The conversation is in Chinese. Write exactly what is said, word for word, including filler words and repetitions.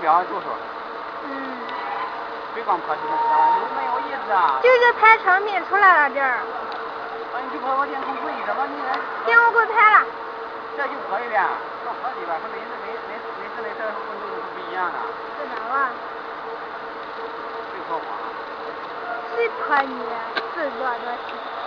标就是。 嗯。 别光拍这个照，没有意思啊。 就是拍成品出来了这儿。 那你就拍我电筒贵什么你来？ 电我给我拍了。 这就可以了，这可以吧？它每次每每每次每次温度都是不一样的。 知道啊。 谁可我？ 谁可你？自作多情。